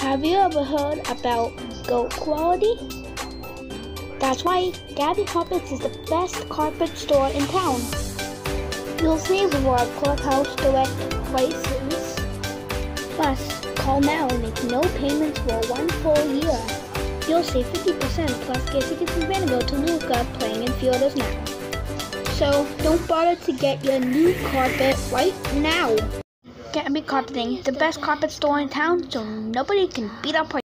Have you ever heard about goat quality? That's why Gabi Carpeting is the best carpet store in town. You'll save over our clubhouse direct prices. Plus, call now and make no payments for 1 full year. You'll save 50% plus get tickets from Fandango to Luca playing in Fielders now. So don't bother to get your new carpet right now. Gabi Carpeting, the best carpet store in town, so nobody can beat our price.